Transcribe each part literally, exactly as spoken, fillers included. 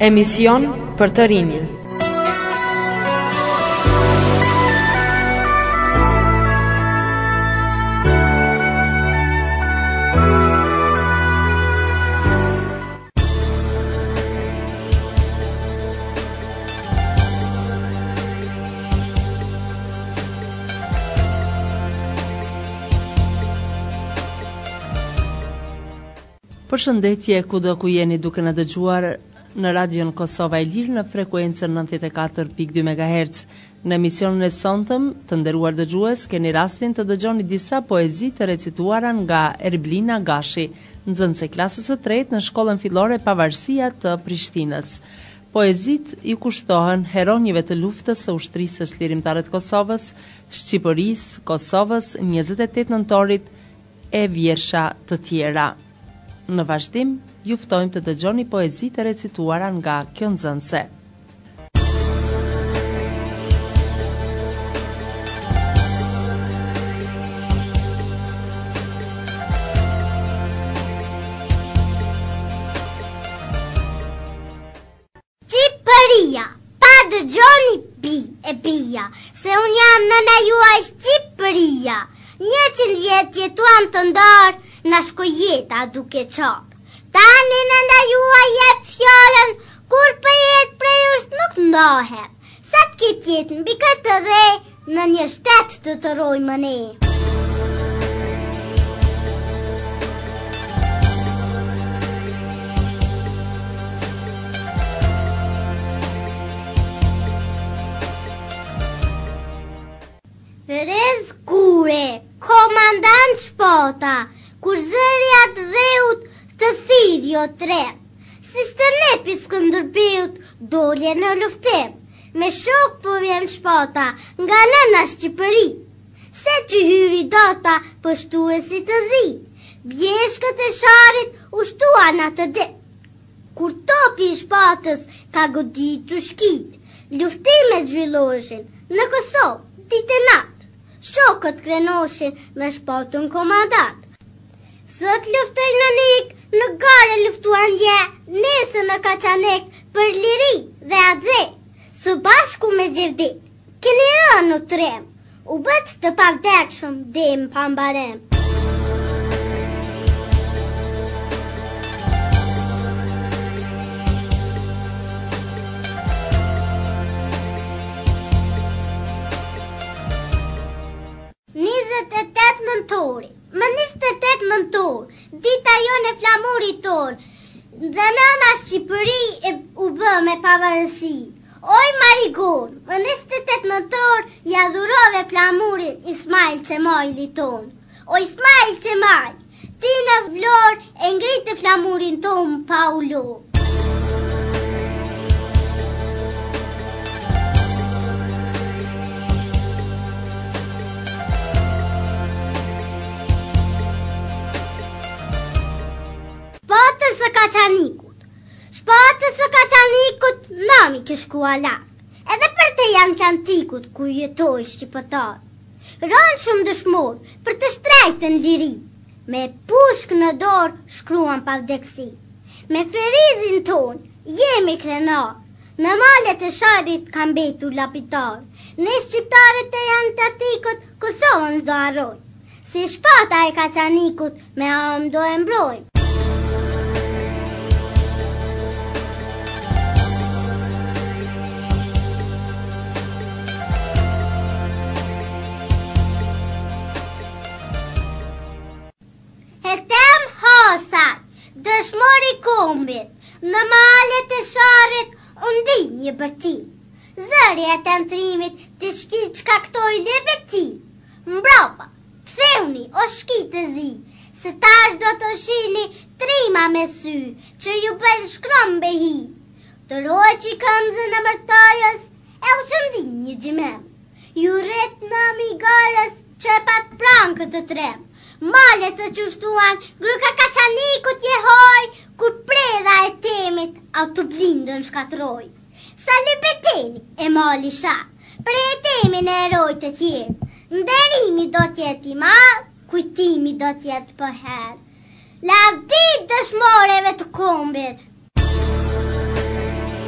Emision për të rinjë. Përshëndetje kudo ku jeni duke na dëgjuar në Radion Kosova e Lirë në frekuencën nëntëdhjetë e katër pikë dy megahertz. Në emisionin e sonshëm, të nderuar dëgjues, keni rastin të dëgjoni disa poezi të recituara nga Erblina Gashi, nxënëse klasës së tretë në shkollën fillore Pavarësia të Prishtinës. Poezit i kushtohen heronjëve të luftës së ushtrisë së lirimtarët Kosovës, Shqipërisë, Kosovës, njëzet e tetë nëntorit e vjersha të tjera. Në vazhdim, ju ftojmë të dëgjoni poezitë e recituara nga kjo nxënëse. Shqipëria, pa dëgjoni bi e bia, se unë jam nëna juaj Shqipëria. Njëqind vjet jetuam të ndarë, na shkoj jeta duke qarë. Tani nëna juaj jep fjallën, kur për jetë prej është nuk ndahet. Sa të kitë jetë mbi këtë dhe, në një shtet të të rojmë ne. Ferez Kure, komandant Shpota, kur zërja të dheut të thidhjo tren. Si stërnepi Skënderbeut dolje në luftim, me shok po vjen Shpota nga nëna Shqipëri. Se që hyri dota pështuesi të zi, bjeshkët e sharit ushtuan atë dit. Kur topi i Shpatës ka goditur shkit, luftimet zhvilloshin në Kosovë, ditë e natë. Shokët krenoshin me Shpatën komandant. Sot luftoj në nik, në gare luftuan je, nesë në Kaçanek për liri dhe adze. Së bashku me Gjevdit, keni rënë në trem, u bët të pavdekshëm dem pambarem. njëzet e tetë nëntori, më njëzet e tetë nëntor, dita jone flamurit tonë, dhe nëna Shqipëri e u bë me pavarësi. Oj Marigon, më njëzet e tetë nëntor, ja dhurove flamurit Ismail Qemajli tonë. O Ismail Qemaj, ti në vlor e ngritë flamurin tonë pa u lo. Shpatës së Kaçanikut. Shpatës së Kaçanikut nami që shkua larg, edhe për të janë kantikut ku jetoj shqiptar. Rënë shumë dëshmor për të shtrejtën liri, me pushk në dorë shkruan pavdeksi. Me ferizin ton jemi krenar, në malet e sharit kam betur lapitar. Ne shqiptarët e janë të atikut Kosovën do harrojnë, si Shpata e Kaçanikut me am do e mbrojnë. Hetem Hasaj, dëshmori kombit, në malet e sharit undi një bërtim. Zëri e të nëtrimit të shkit qka këtoj lebetim. Mbrapa, theuni o shkit të zi, se tash do të shini trima me sy, që ju bel shkrom behi. Të roj që i këmzë në mërtojës, e u qëndin një gjimem. Ju rrit në migarës që e pat pranë këtë trem. Malet të qështuan, gruka Kaçanikut jehoj, kur preda e temit, auto blindën shkatroj. Sa lëpeteni e mali shak, pre e temin e eroj të tjerë, nderimi do tjeti malë, kujtimi do tjetë për herë. Lavdit dëshmoreve të kombit.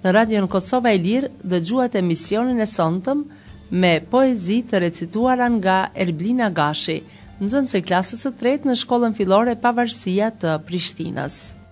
Në Radion Kosova e Lirë dëgjuat emisionin e sonte me poezi të recituara nga Erblina Gashi, nxënëse klasës së tretë në shkollën fillore Pavarësia të Prishtinës.